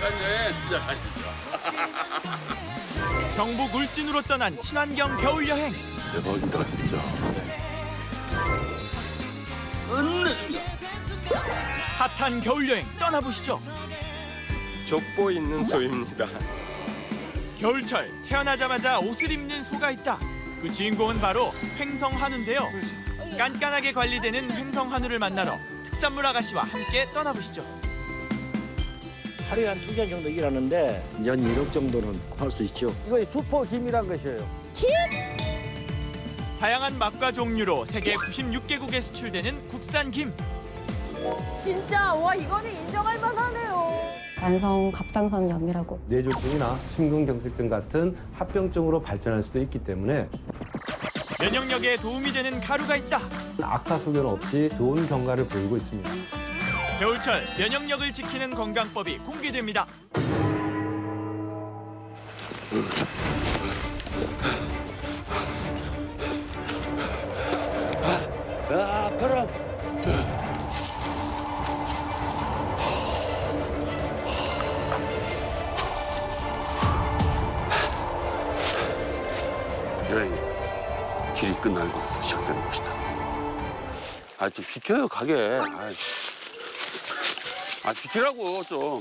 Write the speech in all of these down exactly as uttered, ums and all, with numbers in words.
윤택한 여행 시작하시죠. 경북 울진으로 떠난 친환경 겨울 여행. 대박이다 진짜. 핫한 겨울 여행 떠나보시죠. 족보 있는 소입니다. 겨울철 태어나자마자 옷을 입는 소가 있다. 그 주인공은 바로 횡성한우인데요. 깐깐하게 관리되는 횡성한우를 만나러 특산물 아가씨와 함께 떠나보시죠. 하루에 한 천견 정도 일하는데 연 일억 정도는 할 수 있죠. 이거 슈퍼 김이란 것이에요. 김? 다양한 맛과 종류로 세계 구십육 개국에 수출되는 국산 김. 진짜 와 이거는 인정할 만하네요. 만성 갑상선 염이라고. 뇌졸중이나 심근경색증 같은 합병증으로 발전할 수도 있기 때문에 면역력에 도움이 되는 가루가 있다. 악화 소견 없이 좋은 경과를 보이고 있습니다. 겨울철 면역력을 지키는 건강법이 공개됩니다. 아, 바람. 여행이 길이 끝나는 곳에서 시작되는 것이다. 아, 좀 비켜요, 가게. 아, 아 비키라고, 좀.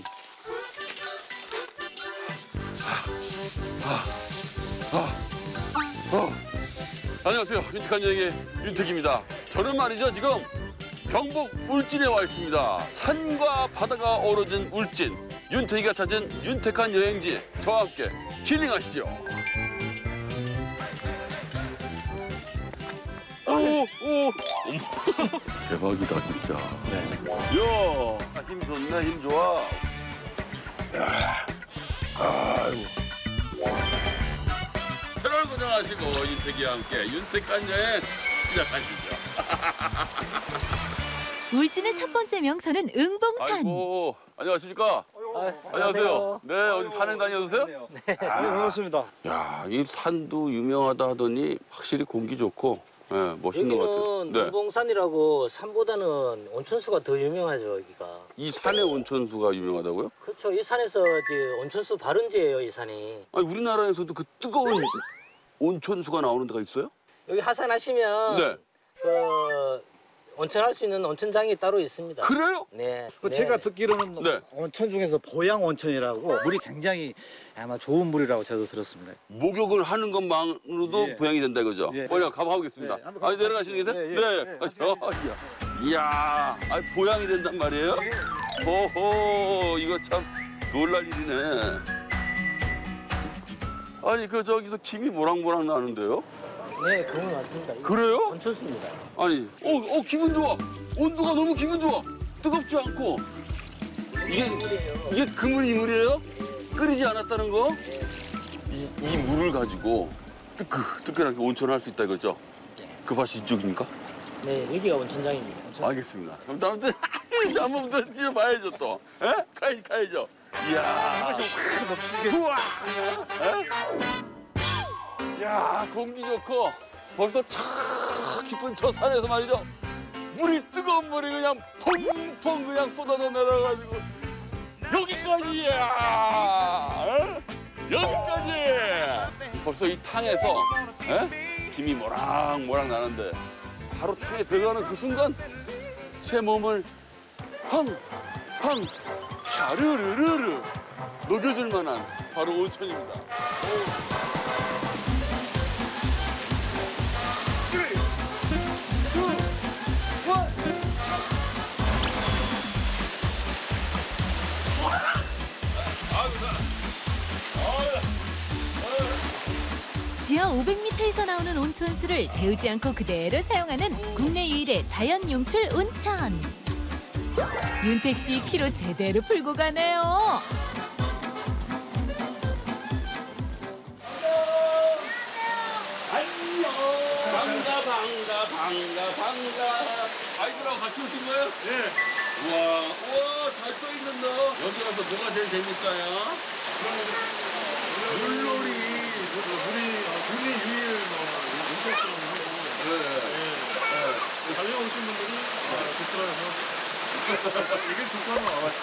아, 아, 아. 안녕하세요. 윤택한 여행의 윤택입니다. 저는 말이죠, 지금 경북 울진에 와 있습니다. 산과 바다가 어우러진 울진. 윤택이가 찾은 윤택한 여행지. 저와 함께 힐링하시죠. 오, 오. 대박이다, 진짜. 네. 이야, 힘 좋네, 힘 좋아. 야, 아이고. 채널 고정하시고, 윤택이와 함께 윤택한 여행 시작하시죠. 울진의 첫 번째 명소는 응봉산. 아이고, 안녕하십니까? 아, 안녕하세요. 네, 어디 산에 다녀오세요? 네, 반갑습니다. 야, 이 산도 유명하다 하더니 확실히 공기 좋고, 네, 멋있는 것 같아요. 여기는 네. 응봉산이라고 산보다는 온천수가 더 유명하죠, 여기가. 이 산의 온천수가 유명하다고요? 그렇죠. 이 산에서 이제 온천수 발원지예요, 이 산이. 아니, 우리나라에서도 그 뜨거운 온천수가 나오는 데가 있어요? 여기 하산하시면 네. 그 온천할 수 있는 온천장이 따로 있습니다. 그래요? 네. 그 네. 제가 듣기로는 네. 온천 중에서 보양 온천이라고 물이 굉장히 아마 좋은 물이라고 저도 들었습니다. 목욕을 하는 것만으로도 예. 보양이 된다 이거죠? 예. 빨리 가보겠습니다. 네, 한번 아니, 내려가시는 계세요? 예, 예. 네. 네, 아, 이야. 이야, 아, 보양이 된단 말이에요? 호호, 이거 참 놀랄 일이네. 아니, 그 저기서 김이 모락모락 나는데요? 네, 그런 것 같습니다. 이거 그래요? 온천수입니다. 아니, 어, 어, 기분 좋아. 온도가 너무 기분 좋아. 뜨겁지 않고. 이게, 이게 그물 이물이에요? 끓이지 않았다는 거? 이, 이 물을 가지고 뜨끈, 뜨끈하게 온천을 할 수 있다 이거죠? 그 밭이 이쪽입니까? 네, 여기가 온천장입니다. 온천... 알겠습니다. 그럼 다음부터 한번 더 찍어봐야죠 또. 에? 가야지, 가야죠. 이야. 우와. 에? 야, 공기 좋고 벌써 참 깊은 저 산에서 말이죠. 물이 뜨거운 물이 그냥 펑펑 그냥 쏟아져 내려가지고 여기까지야. 에? 여기까지. 벌써 이 탕에서 에? 김이 모락모락 나는데 바로 탕에 들어가는 그 순간 제 몸을 팡팡 샤르르르르 녹여줄 만한 바로 온천입니다. 지하 오백 미터에서 나오는 온천수를 데우지 않고 그대로 사용하는 국내 유일의 자연 용출 온천. 윤택 씨 피로 제대로 풀고 가네요. 안녕. 반가 반가 반가 반가. 아이들하고 같이 오신 거예요? 네. 우와 우와 잘 써 있는다. 여기 와서 뭐가 제일 재밌어요? 물놀이. 우리 국내 유일 온천수라고 하고 네. 달려오신 분들이 아, 독서라서 이게 두꺼운 거 와봤죠.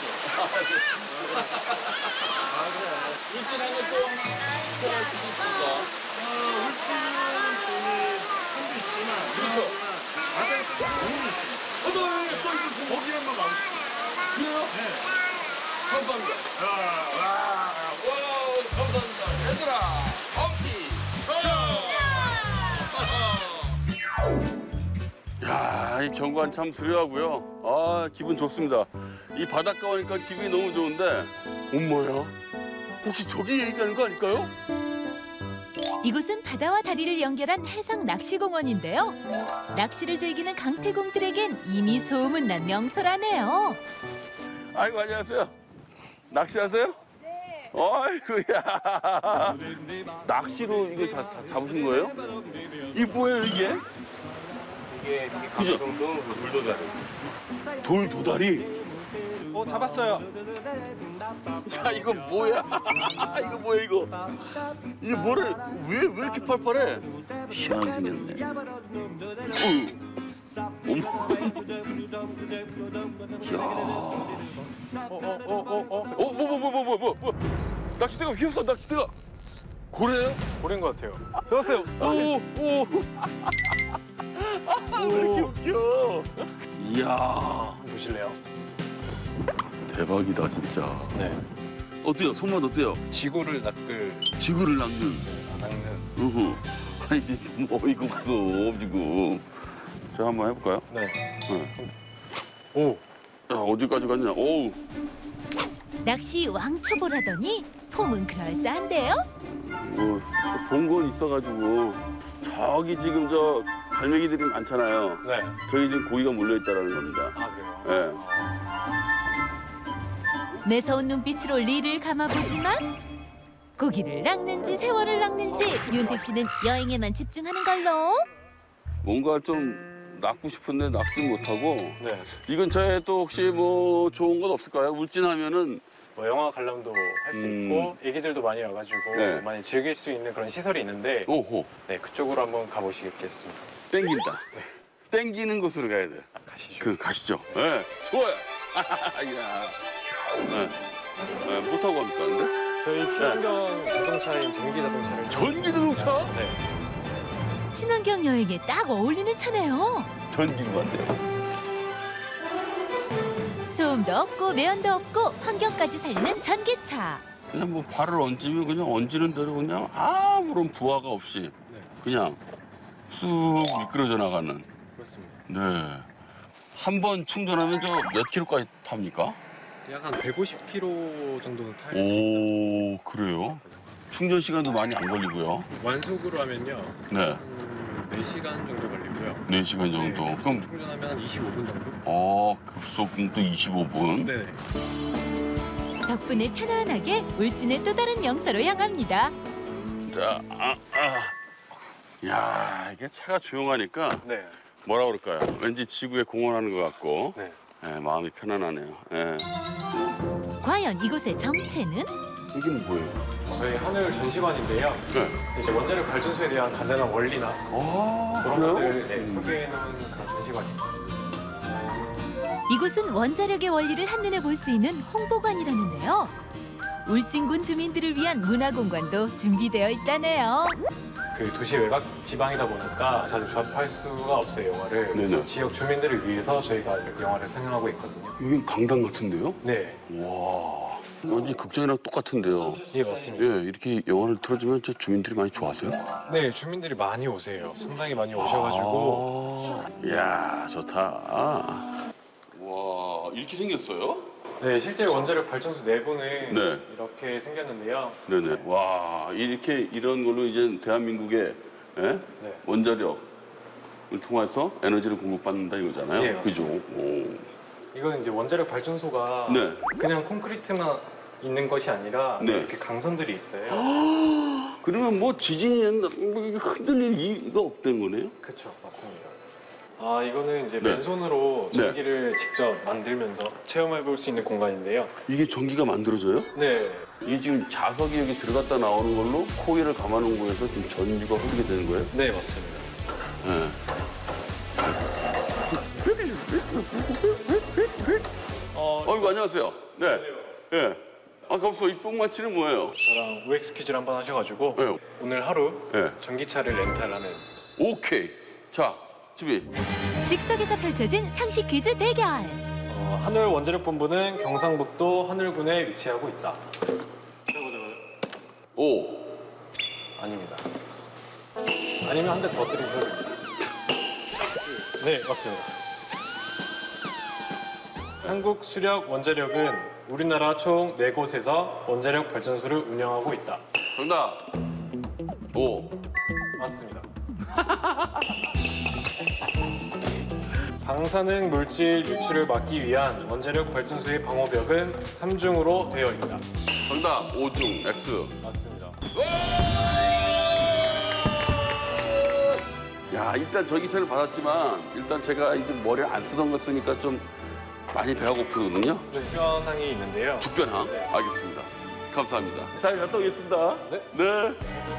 울진하면 또 하나 추천할 수 있습니까? 어, 울진은 저희 한도 있지만, 그렇죠. 바다에 또 너무 있어요. 어, 너, 또 이거 거기 한번 가보죠. 그래요? 네. 감사합니다. 아, 와, 와우, 감사합니다. 얘들아, 엄지, 야, 이 경관 참 수려하고요. 아, 기분 좋습니다. 이 바닷가 오니까 기분이 너무 좋은데, 엄마야, 혹시 저기 얘기하는 거 아닐까요? 이곳은 바다와 다리를 연결한 해상 낚시공원인데요. 낚시를 즐기는 강태공들에겐 이미 소문난 명소라네요. 아이고, 안녕하세요. 낚시하세요? 네. 아이고야. 낚시로 이거 다, 다 잡으신 거예요? 이게 뭐예요, 이게? 이게 그죠? 강성동 돌도다리. 돌도다리? 어, 잡았어요. 자, 이거 뭐야? 이거 뭐야, 이거? 이게 뭐래? 왜, 왜 이렇게 팔팔해? 희한하게 생겼네. 어휴. 어머. 이야. 어, 어, 어, 어, 어. 어, 뭐, 뭐, 뭐, 뭐, 뭐, 뭐, 뭐. 낚싯대가 휘었어, 낚싯대가. 고래요? 고른 것 같아요. 잡았어요. 오, 오. 아, 왜 이렇게 웃겨? 이야. 보실래요? 대박이다, 진짜. 네. 어때요? 손맛 어때요? 지구를 낚을 지구를 낚는. 낚는. 으흠. 아니, 이게 너무 어이가 없어, 지금. 자, 한번 해볼까요? 네. 네. 오. 야, 어디까지 갔냐? 오우. 낚시 왕초보라더니 폼은 그럴싸한데요. 뭐, 본 건 있어가지고, 저기 지금 저 갈매기들이 많잖아요. 네. 저기 지금 고기가 몰려있다라는 겁니다. 아, 그래요? 예. 매서운 눈빛으로 리를 감아보지만 고기를 낚는지 세월을 낚는지 윤택 씨는 여행에만 집중하는 걸로. 뭔가 좀 낚고 싶은데 낚지 못하고, 네. 이 근처에 또 혹시 뭐 좋은 것 없을까요? 울진하면은, 뭐 영화 관람도 할 수 음. 있고 애기들도 많이 와가지고 네. 많이 즐길 수 있는 그런 시설이 있는데 오호, 네 그쪽으로 한번 가보시겠습니다. 땡긴다. 땡기는 곳으로 가야 돼. 가시죠. 그, 가시죠. 예, 좋아요. 이야. 예. 예, 뭐 타고 갑니까, 근데? 저희 친환경 자동차인 전기 자동차를 전기 자동차? 네. 친환경 여행에 딱 어울리는 차네요. 전기인 것 같아요. 소음도 없고 매연도 없고 환경까지 살리는 전기차. 그냥 뭐 발을 얹으면 그냥 얹는 대로 그냥 아무런 부하가 없이 그냥 쑥 미끄러져 나가는. 그렇습니다. 네. 한 번 충전하면 저 몇 킬로까지 탑니까? 약 한 백오십 킬로미터 정도는 타요. 오, 그래요? 충전 시간도 많이 안 걸리고요. 완속으로 하면요. 네. 한 네 시간 정도 걸리고요. 네 시간 정도. 네, 그럼, 충전하면 한 이십오 분 정도? 어, 급속도 이십오 분. 네. 덕분에 편안하게 울진의 또 다른 명소로 향합니다. 자, 아, 아. 야, 이게 차가 조용하니까 네. 뭐라 그럴까요? 왠지 지구에 공헌하는 것 같고, 네. 예, 마음이 편안하네요. 예. 과연 이곳의 정체는? 이게 뭐예요? 저희 하늘 전시관인데요. 네. 이제 원자력 발전소에 대한 간단한 원리나 아, 그런 그래요? 것들을 네, 소개해놓은 그런 전시관입니다. 이곳은 원자력의 원리를 한눈에 볼 수 있는 홍보관이라는데요. 울진군 주민들을 위한 문화공간도 준비되어 있다네요. 그 도시 외곽 지방이다 보니까 자주 접할 수가 없어요, 영화를. 네네. 그래서 지역 주민들을 위해서 저희가 이렇게 영화를 상영하고 있거든요. 여긴 강당 같은데요? 네, 와, 완전 극장이랑 똑같은데요. 예, 맞습니다. 예, 이렇게 영화를 틀어주면 저 주민들이 많이 좋아하세요? 네, 주민들이 많이 오세요. 상당히 많이 오셔가지고. 아, 이야, 좋다. 와, 이렇게 생겼어요? 네, 실제 원자력 발전소 내부는 네. 이렇게 생겼는데요. 네네. 와, 이렇게 이런 걸로 이제 대한민국의 예? 네. 원자력을 통해서 에너지를 공급받는다 이거잖아요. 예, 그죠? 맞습니다. 오. 이거는 이제 원자력 발전소가 네. 그냥 콘크리트만 있는 것이 아니라 네. 이렇게 강선들이 있어요. 그러면 뭐 지진이 뭐 이게 흔들릴 이유가 없다는 거네요? 그렇죠, 맞습니다. 아, 이거는 이제 네. 맨손으로 네. 전기를 직접 만들면서 체험해 볼 수 있는 공간인데요. 이게 전기가 만들어져요? 네, 이게 지금 자석이 여기 들어갔다 나오는 걸로 코일을 감아놓은 거에서 지금 전기가 흐르게 되는 거예요? 네, 맞습니다. 네. 안녕하세요. 네. 예. 아까 없어 이 똥마치는 뭐예요? 저랑 오엑스 퀴즈를 한번 하셔가지고 네. 오늘 하루 네. 전기차를 렌탈하는. 오케이. 자, 지비. 즉석에서 펼쳐진 상식 퀴즈 대결. 어, 하늘 원자력 본부는 경상북도 하늘군에 위치하고 있다. 오. 아닙니다. 아니면 한 대 더 드리셔도 됩니다. 네, 맞습니다. 한국 수력 원자력은 우리나라 총 네 곳에서 원자력 발전소를 운영하고 있다. 정답. 오. 맞습니다. 방사능 물질 유출을 막기 위한 원자력 발전소의 방호벽은 삼중으로 되어 있다. 정답. 오중 X. 맞습니다. 야, 일단 전기세를 받았지만 일단 제가 이제 머리를 안 쓰던 거 쓰니까 좀 많이 배가 고프거든요. 주변항이 있는데요. 죽변항. 네. 알겠습니다. 감사합니다. 잘 갔다 오겠습니다. 네. 네.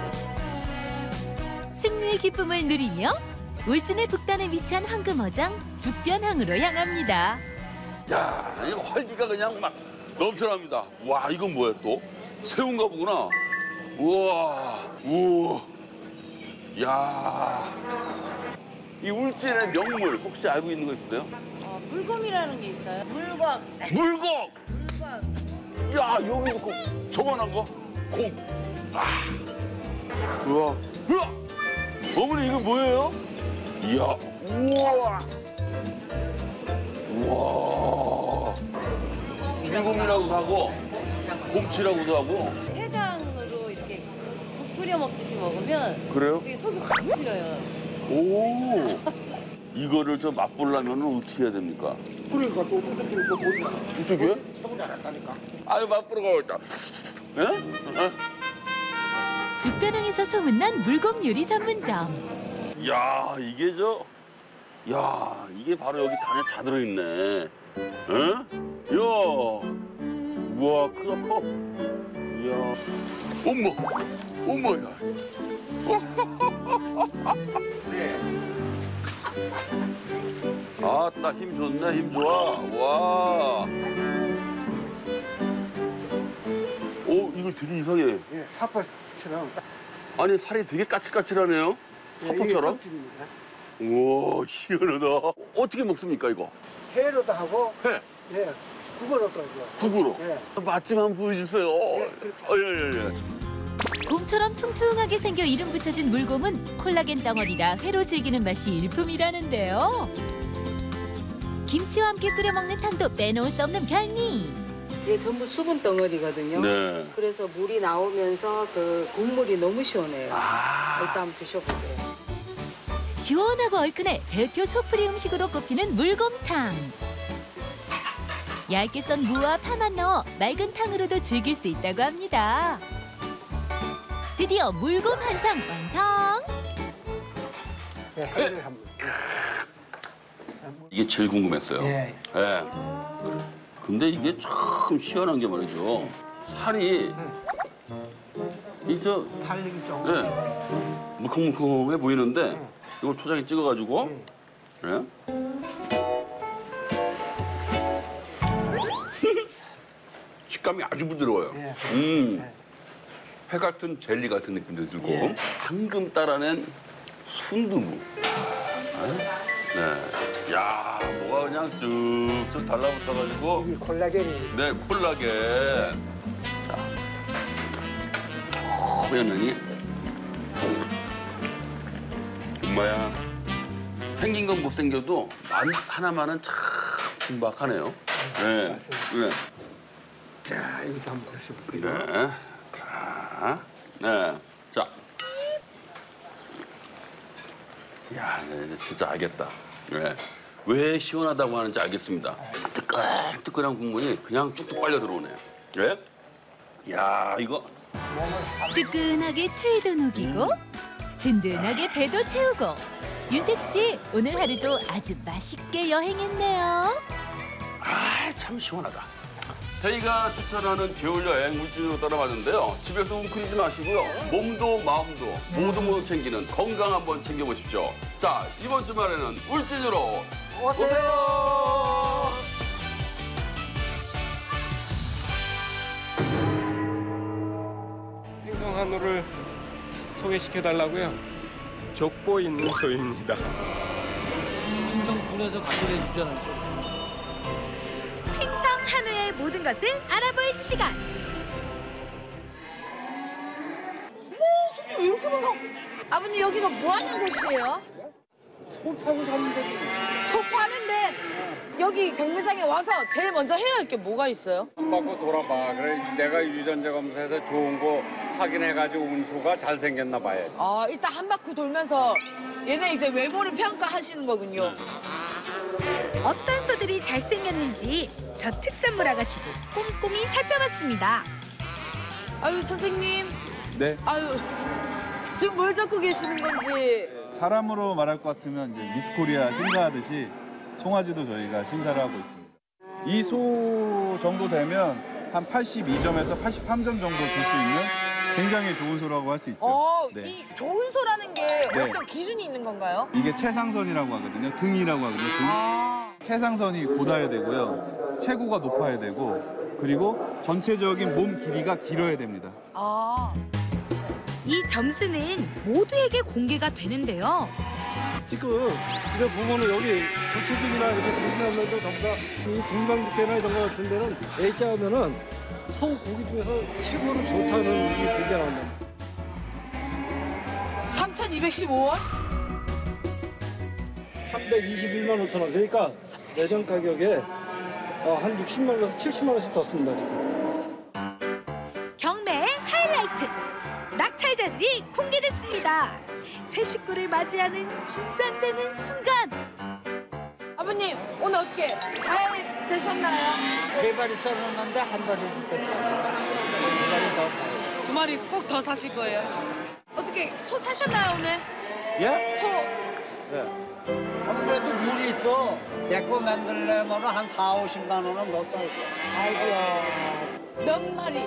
승리의 기쁨을 누리며 울진의 북단에 위치한 황금어장 죽변항으로 향합니다. 야, 이 활기가 그냥 막 넘쳐납니다. 와, 이건 뭐야 또? 새우인가 보구나. 우와, 우와. 야, 이 울진의 명물 혹시 알고 있는 거 있으세요? 어, 물곰이라는 게 있어요. 물곰. 물곰. 물곰. 야, 여기도 그 저만한 거? 곰. 아. 우와. 우와. 어머니 이거 뭐예요? 이야. 우와. 우와. 물곰이라고도 하고 곰치라고도 하고. 해장으로 이렇게 국 끓여 먹듯이 먹으면 그래요? 되게 속이 확 풀려요. 오. 이거를 좀 맛보려면 어떻게 해야 됩니까? 그러니까 또 어떻게 또 보니까 이쪽에? 최고 잘했다니까. 아유, 맛보러 가겠다. 예? 어? 죽변항에서 소문난 물곰 요리 전문점. 야, 이게 저, 야, 이게 바로 여기 단에 자 들어있네. 응? 야, 우와, 크다 커. 이야, 어머, 어머야. 아따, 힘 좋네, 힘 좋아. 와. 오, 이거 되게 이상해. 예, 사파처럼. 아니, 살이 되게 까칠까칠하네요. 사포처럼. 우와, 시원하다. 어떻게 먹습니까, 이거? 회로도 하고, 회. 예, 국어로도 하죠. 국으로. 예. 맛 좀 한번 보여주세요. 어, 예, 예, 예. 곰처럼 퉁퉁하게 생겨 이름 붙여진 물곰은 콜라겐 덩어리라 회로 즐기는 맛이 일품이라는데요. 김치와 함께 끓여 먹는 탕도 빼놓을 수 없는 별미. 이게 전부 수분 덩어리거든요. 네. 그래서 물이 나오면서 그 국물이 너무 시원해요. 아. 일단 한번 드셔보세요. 시원하고 얼큰해 대표 속풀이 음식으로 꼽히는 물곰탕. 얇게 썬 무와 파만 넣어 맑은 탕으로도 즐길 수 있다고 합니다. 드디어 물곰 한상 완성! 예, 회를 한번. 이게 제일 궁금했어요. 예. 예. 근데 이게 참 희한한 게 말이죠. 살이 이저 달리기 좀. 예. 물컹물컹해 보이는데 이걸 초장에 찍어가지고 예. 식감이 아주 부드러워요. 예. 음. 회 같은 젤리 같은 느낌도 들고 예. 방금 따라낸 순두부. 네. 야, 뭐가 그냥 쭉쭉 달라붙어가지고. 이게 콜라겐이. 네, 콜라겐. 자, 호연이. 엄마야. 생긴 건 못생겨도 만 하나만은 참 순박하네요. 네. 네. 자, 이렇게 한번 드셔보세요. 네. 자, 네. 자. 야, 네, 이제 진짜 알겠다. 네. 왜 시원하다고 하는지 알겠습니다. 뜨끈뜨끈한 국물이 그냥 쭉쭉 빨려 들어오네요. 네? 야, 이거. 뜨끈하게 추위도 녹이고 든든하게 배도 채우고 윤택 씨 오늘 하루도 아주 맛있게 여행했네요. 아, 참 시원하다. 저희가 추천하는 겨울여행 울진으로 떠나봤는데요. 집에서 웅크리지 마시고요. 몸도 마음도 모두 모두 챙기는 건강 한번 챙겨보십시오. 자, 이번 주말에는 울진으로 오세요. 오세요. 한우를 소개시켜달라고요? 족보 있는 소입니다. 행성군에서 가져다 주잖아요. 횡성 한우의 모든 것을 알아볼 시간. 왜 이렇게 많아? 아버님 여기가 뭐 하는 곳이에요? 소 파고 사는 데지. 소 파는데 여기 경매장에 와서 제일 먼저 해야 할 게 뭐가 있어요? 한 바퀴 돌아봐. 그래 내가 유전자 검사해서 좋은 거 확인해가지고 운 소가 잘생겼나 봐야지. 아 일단 한 바퀴 돌면서 얘네 이제 외모를 평가하시는 거군요. 어떤 소들이 잘생겼는지 저 특산물 아가씨도 꼼꼼히 살펴봤습니다. 아유 선생님. 네. 아유 지금 뭘 적고 계시는 건지. 사람으로 말할 것 같으면 이제 미스코리아 심사하듯이 송아지도 저희가 심사를 하고 있습니다. 이 소 정도 되면 한 팔십이 점에서 팔십삼 점 정도 줄 수 있는 굉장히 좋은 소라고 할 수 있죠. 어, 네. 이 좋은 소라는 게 네. 어떤 기준이 있는 건가요? 이게 최상선이라고 하거든요. 등이라고 하거든요. 등. 아. 최상선이 고다야 되고요. 체구가 높아야 되고 그리고 전체적인 몸 길이가 길어야 됩니다. 아. 이 점수는 모두에게 공개가 되는데요. 지금 이거 보면은 여기 부추김이나 이렇게 등산하면서 전부 다 이 동방북계나 이런 거 같은 데는 A자 하면은 소 고기 중에서 최고로 좋다는 이 보기가 나온다. 삼천이백십오 원? 삼백이십일만 오천 원. 그러니까 매장 가격에 어, 한 육십만 원에서 칠십만 원씩 더 씁니다, 지금. 경매의 하이라이트. 낙찰자들이 공개됐습니다. 새 식구를 맞이하는 긴장되는 순간. 아버님 오늘 어떻게 잘 되셨나요? 세 마리 써놨는데 한 마리 붙었죠. 두 마리 더 사요. 두 마리 꼭 더 사실 거예요. 어떻게 소 사셨나요 오늘? 예? 소. 네. 아무래도 물이 있어. 내 거 만들려면 한 사오십만 원은 더 싸고. 아이고야. 몇 마리?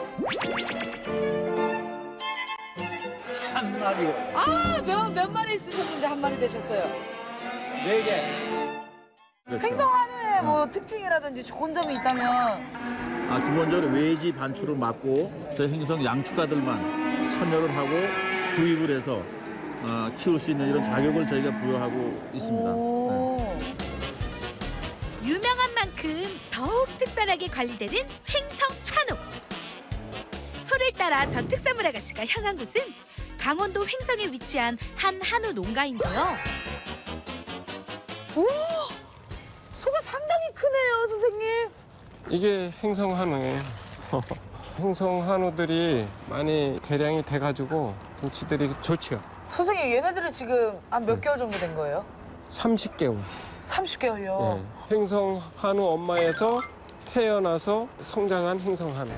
한 마리요. 아, 몇, 몇 마리 쓰셨는데 한 마리 되셨어요? 네 개. 횡성 한우의 뭐 특징이라든지 좋은 점이 있다면? 아, 기본적으로 외지 반출을 막고 저 행성 양축가들만 참여를 하고 구입을 해서 어, 키울 수 있는 이런 자격을 저희가 부여하고 있습니다. 네. 유명한 만큼 더욱 특별하게 관리되는 횡성 한우. 소를 따라 전 특산물 아가씨가 향한 곳은 강원도 횡성에 위치한 한 한우 농가인데요. 오! 소가 상당히 크네요, 선생님. 이게 행성 한우예요. 행성 한우들이 많이 대량이 돼가지고 등치들이 좋죠. 선생님, 얘네들은 지금 한 몇 개월 정도 된 거예요? 삼십 개월. 삼십 개월요? 네. 행성 한우 엄마에서 태어나서 성장한 행성 한우.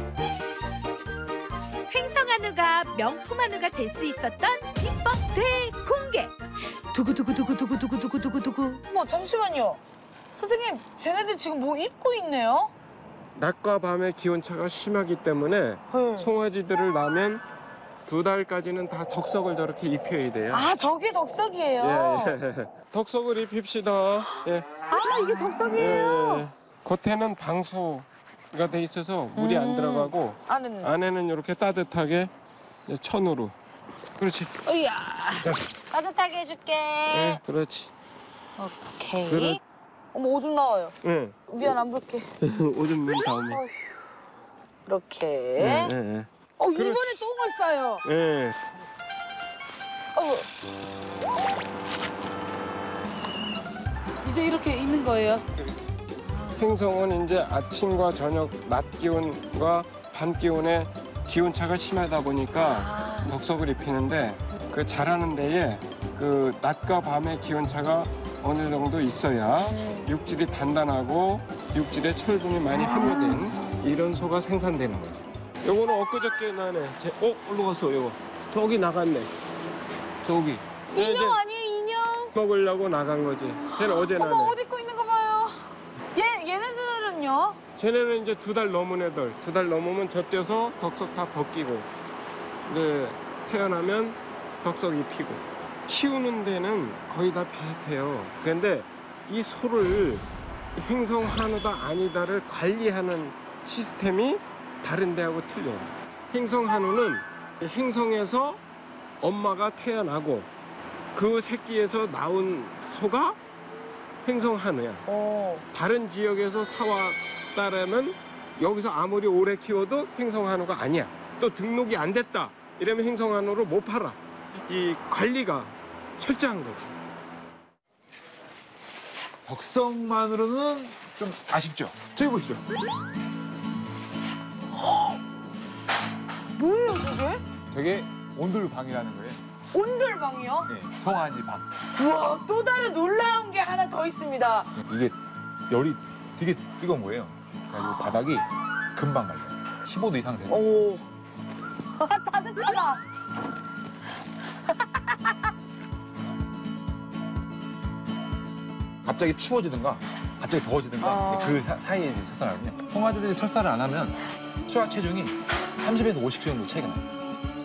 횡성 한우가 명품 한우가 될 수 있었던 비법 대공개. 두구두구두구두구두구두구두구두구. 어머, 잠시만요. 선생님, 쟤네들 지금 뭐 입고 있네요? 낮과 밤의 기온차가 심하기 때문에 네. 송아지들을 낳으면 두 달까지는 다 덕석을 저렇게 입혀야 돼요. 아, 저게 덕석이에요? 예, 예. 덕석을 입힙시다. 예. 아, 이게 덕석이에요? 예, 예. 겉에는 방수가 돼 있어서 물이 음. 안 들어가고 안에는? 안에는 이렇게 따뜻하게 이제 천으로. 그렇지. 으야. 자. 따뜻하게 해줄게. 예, 그렇지. 오케이. 그렇- 어머, 오줌 나와요. 예. 미안, 안 볼게. 오줌 눈 다음에. 어휴. 이렇게. 예, 예, 예. 어, 그렇지. 일본에 똥을 싸요. 예. 어. 이제 이렇게 있는 거예요? 행성은 이제 아침과 저녁 낮 기온과 밤 기온의 기온차가 심하다 보니까 덕석을 입히는데 그 자라는 데에 그 낮과 밤의 기온차가 어느 정도 있어야 육질이 단단하고 육질에 철분이 많이 함유된 이런 소가 생산되는 거죠. 요거는 엊그저께 나네. 제- 어? 어디로 갔어, 요거? 저기 나갔네. 저기. 예, 인형 아니에요, 인형? 먹으려고 나간 거지. 쟤는 어제 나네. 어머, 옷 입고 있는 거 봐요. 얘, 얘네들은요? 쟤네는 이제 두 달 넘은 애들. 두 달 넘으면 젖대서 덕석 다 벗기고, 이제 태어나면 덕석 입히고. 키우는 데는 거의 다 비슷해요. 그런데 이 소를 행성 한우다 아니다를 관리하는 시스템이 다른 데하고 틀려요. 행성 한우는 행성에서 엄마가 태어나고 그 새끼에서 나온 소가 행성 한우야. 어. 다른 지역에서 사왔다라면 여기서 아무리 오래 키워도 행성 한우가 아니야. 또 등록이 안 됐다 이러면 행성 한우로 못 팔아. 이 관리가 철저한 거지. 덕성만으로는 좀 아쉽죠. 저기 보시죠. 뭐예요, 그게? 저게 온돌방이라는 거예요. 온돌방이요? 네, 송아지 방. 우와, 또 다른 놀라운 게 하나 더 있습니다. 이게 열이 되게 뜨거운 거예요. 그래가지고 바닥이 금방 말려요. 십오 도 이상 되는 거예요. 오. 따뜻하다. 갑자기 추워지든가 갑자기 더워지든가 아. 그 사- 사이에 이제 설사하거든요. 송아지들이 설사를 안 하면 수화 체중이 삼십에서 오십 킬로그램 정도 차이가 나요.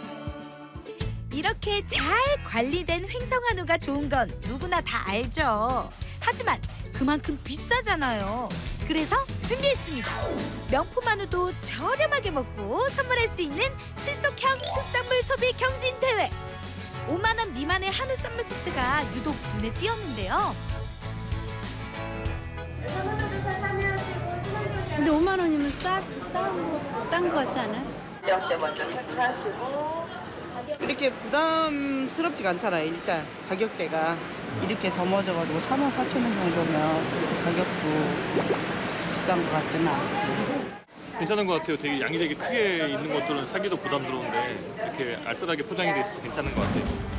이렇게 잘 관리된 횡성한우가 좋은 건 누구나 다 알죠. 하지만 그만큼 비싸잖아요. 그래서 준비했습니다. 명품 한우도 저렴하게 먹고 선물할 수 있는 실속형 수산물 소비 경진 대회. 오만 원 미만의 한우 선물 세트가 유독 눈에 띄었는데요. 근데 오만 원이면 싸, 싼 거 같지 않아요? 연대 먼저 체크하시고. 이렇게 부담스럽지가 않잖아요. 일단 가격대가 이렇게 덤어져가지고 삼만 사천 원 정도면 가격도 비싼 것 같지는 않고. 괜찮은 것 같아요. 되게 양이 되게 크게 있는 것들은 사기도 부담스러운데 이렇게 알뜰하게 포장이 돼 있어서 괜찮은 것 같아요.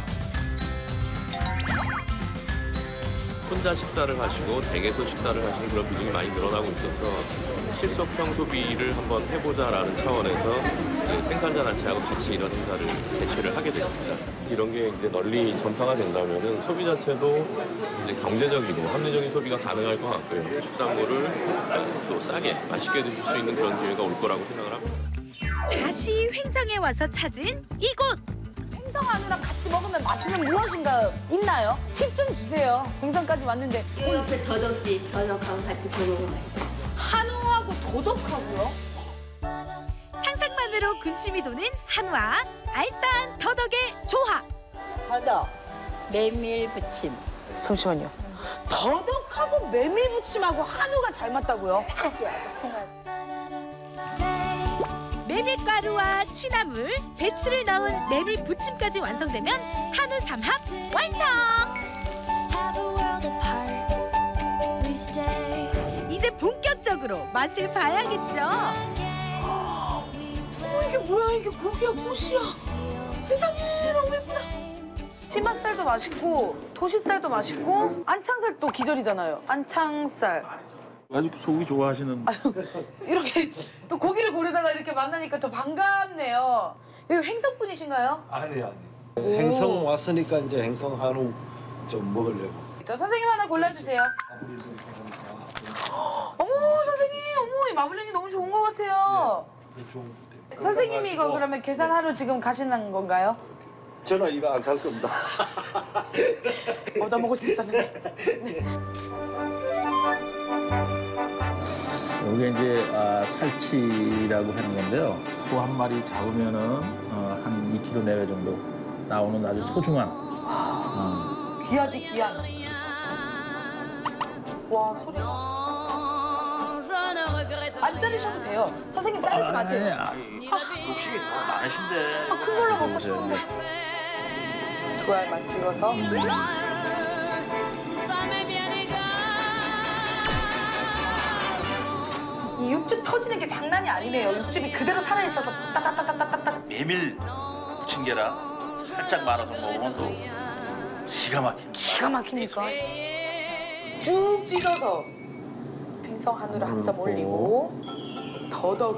혼자 식사를 하시고 댁에서 식사를 하시는 그런 비중이 많이 늘어나고 있어서 실속형 소비를 한번 해보자라는 차원에서 이제 생산자단체하고 같이 이런 행사를 개최를 하게 됐습니다. 이런 게 이제 널리 전파가 된다면은 소비 자체도 이제 경제적이고 합리적인 소비가 가능할 것 같고요. 축산물을 또 싸게 맛있게 드실 수 있는 그런 기회가 올 거라고 생각을 합니다. 다시 횡성에 와서 찾은 이곳. 횡성 한우랑 같이 먹으면 맛있는 무엇인가 있나요? 팁 좀 주세요. 횡성까지 왔는데. 이 옆에 더덕지, 더덕하고 같이 먹으면 맛있어요. 한우하고 더덕하고요? 상상만으로 군침이 도는 한우와 알싸한 더덕의 조합. 더덕, 메밀 부침. 잠시만요. 더덕하고 메밀 부침하고 한우가 잘 맞다고요? 메밀가루와 취나물, 배추를 넣은 메밀 부침까지 완성되면 한우 삼합 완성! 이제 본격적으로 맛을 봐야겠죠? 어, 이게 뭐야? 이게 고기야, 꽃이야. 세상에, 너무 예쁘다. 치맛살도 맛있고, 도시살도 맛있고, 안창살도 기절이잖아요. 안창살. 아주 소고기 좋아하시는. 이렇게 또 고기를 고르다가 이렇게 만나니까 더 반갑네요. 여기 횡성 분이신가요? 아니, 아니. 오. 행성 왔으니까 이제 행성 한우 좀 먹으려고. 저 선생님 하나 골라주세요. 어머, 선생님, 어머, 이 마블링이 너무 좋은 것 같아요. 선생님이 이거 그러면 계산하러 지금 가시는 건가요? 저는 이거 안 살 겁니다. 얻어먹을 수 있었는데. 이게 이제 아, 살치라고 하는 건데요. 소 한 마리 잡으면은 어, 한 이 킬로그램 내외 정도 나오는 아주 소중한. 어. 귀하디 귀한. 와, 소리. 안 자르셔도 돼요. 선생님 자르지 마세요. 아, 욕심이 많으신데. 아, 큰 걸로 먹고 싶은데. 두 알만 찍어서. 이 육즙 터지는 게 장난이 아니네요. 육즙이 그대로 살아있어서 따따따따따따. 메밀 부침개라 살짝 말아서 먹으면 또 기가 막힙니다. 기가 막히니까. 쭉 찢어서 횡성 한우를 한 점 올리고 더덕을.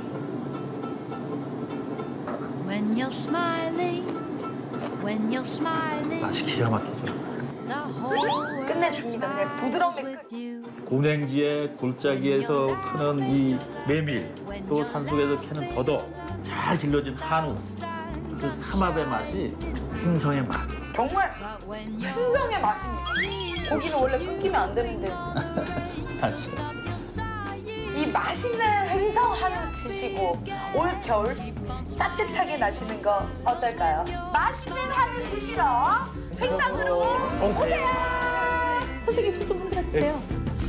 When you're smiling, when you're smiling, 맛이 기가 막히죠. 끝내줍니다. 그냥 부드러운 끝. 고냉지의 골짜기에서 크는 이 메밀, 또 산속에서 캐는 더덕, 잘 길러진 한우, 그 삼합의 맛이 횡성의 맛. 정말 횡성의 맛입니다. 고기는 원래 끊기면 안 되는데. 맞아요. 이 맛있는 횡성 한우 드시고 올 겨울 따뜻하게 나시는 거 어떨까요? 맛있는 한우 드시러 횡성으로 오세요. 선생님 손 좀 흔들어 주세요.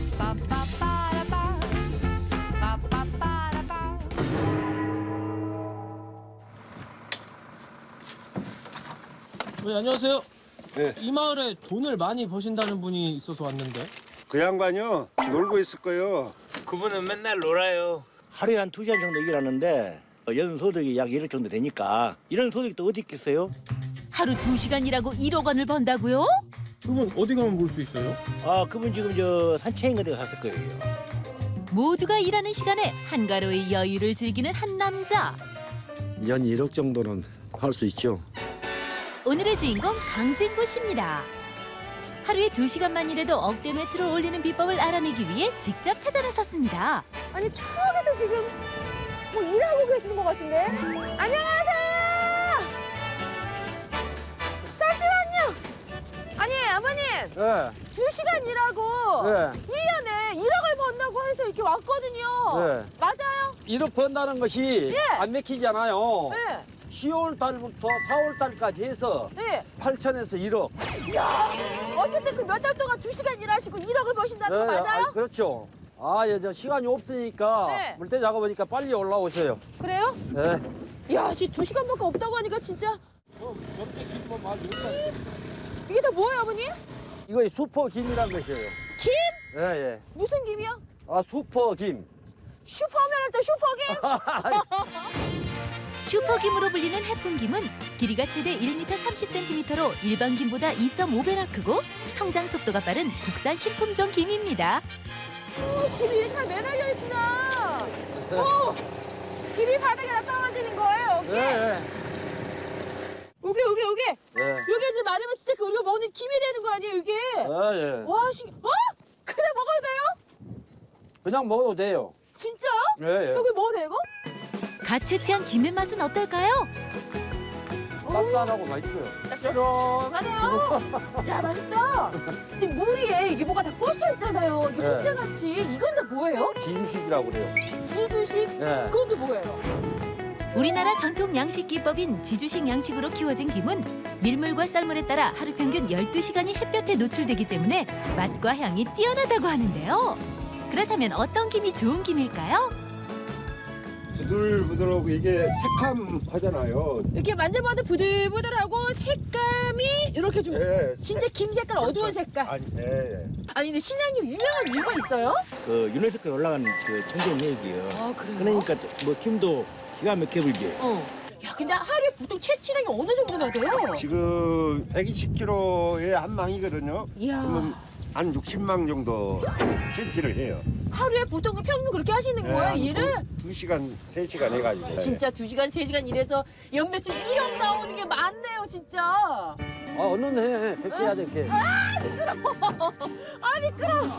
네, 안녕하세요. 네. 이 마을에 돈을 많이 버신다는 분이 있어서 왔는데. 그 양반이요 놀고 있을 거요. 그분은 맨날 놀아요. 하루에 한 두 시간 정도 일하는데 연 소득이 약 일억 정도 되니까 이런 소득이 또 어디 있겠어요? 하루 두 시간 일하고 일억 원을 번다고요? 그분 어디 가면 볼 수 있어요? 아 그분 지금 저 산책인가 데가 갔을 거예요. 모두가 일하는 시간에 한가로이 여유를 즐기는 한 남자. 연 일억 정도는 할 수 있죠. 오늘의 주인공 강진구 씨입니다. 하루에 두 시간만 일해도 억대 매출을 올리는 비법을 알아내기 위해 직접 찾아 나섰습니다. 아니 처음에도 지금 뭐 일하고 계시는 것 같은데? 안녕하세요. 잠시만요. 아니 아버님. 네. 두 시간 일하고 네. 일 년에 일억을 번다고 해서 이렇게 왔거든요. 네. 맞아요? 일억 번다는 것이 예. 안 맥히잖아요. 네. 시월 달부터 사월 달까지 해서 네. 팔천에서 일억. 이야, 어쨌든 그 몇 달 동안 두 시간 일하시고 일억을 버신다는 거 맞아요? 아, 그렇죠. 아, 예, 저 시간이 없으니까 네. 물때 작업하니까 빨리 올라오세요. 그래요? 네. 이야, 지금 두 시간밖에 없다고 하니까 진짜. 이게 다 뭐예요, 아버님? 이거 슈퍼 김이란 것이에요. 김? 예, 예. 무슨 김이요? 아, 슈퍼 김. 슈퍼맨 또 슈퍼김? 슈퍼김으로 불리는 해풍김은 길이가 최대 일 미터 삼십 센티미터로 일반 김보다 이 점 오 배나 크고 성장 속도가 빠른 국산 신품종 김입니다. 오, 김이 다 매달려 있구나. 오, 김이 바닥에 다 떨어지는 거예요, 여기? 예, 예. 여기, 여기, 여기. 예. 여기 이제 마르면 진짜 그 우리가 먹는 김이 되는 거 아니에요, 이게? 아, 예. 와, 신 어? 그냥 먹어도 돼요? 그냥 먹어도 돼요. 진짜? 예, 예. 여기 먹어도 돼요, 이거? 갓 채취한 김의 맛은 어떨까요? 쌉쌀하고 맛있어요. 짭조름하네요. 야, 맛있다. 지금 물 위에 이게 뭐가 다 꽂혀 있잖아요. 이게 네. 혼자같이. 이건 다 뭐예요? 지주식이라고 그래요. 지주식? 네. 그건 또 뭐예요? 우리나라 전통 양식 기법인 지주식 양식으로 키워진 김은 밀물과 썰물에 따라 하루 평균 열두 시간이 햇볕에 노출되기 때문에 맛과 향이 뛰어나다고 하는데요. 그렇다면 어떤 김이 좋은 김일까요? 부들부들하고 이게 새카하잖아요. 이렇게 만져봐도 부들부들하고 색감이 이렇게 좀 예, 진짜 김 색깔 어두운 색깔. 아니, 예, 예. 아니 근데 신랑님 유명한 이유가 있어요? 그 유네스코에 올라간 그 청정내역이에요. 아, 그래요? 그러니까 뭐 김도 기가 막혀 불죠. 어. 야 근데 하루에 보통 채취량이 어느 정도나 돼요? 지금 백이십 킬로그램의 한 망이거든요. 이야. 그러면 한 육십 망 정도 채취를 해요. 하루에 보통 그 평균 그렇게 하시는 예, 거예요, 한 일을? 두 시간, 세 시간 해가지고. 진짜 두 시간, 세 시간 일해서 연매출 일억 나오는 게 많네요, 진짜. 아, 얼른 해. 백개야 이렇게. 아, 미끄러워. 아, 미끄러워.